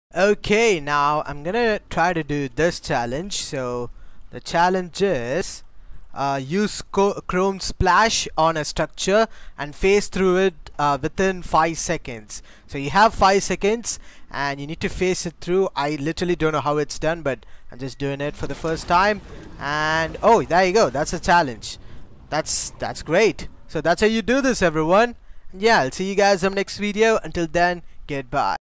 Okay, now I'm gonna try to do this challenge. So the challenge is use Chrome Splash on a structure and phase through it within 5 seconds. So you have 5 seconds and you need to phase it through. I literally don't know how it's done, but I'm just doing it for the first time. And oh, there you go. That's a challenge. That's great. So that's how you do this, everyone. Yeah, I'll see you guys in the next video. Until then, goodbye.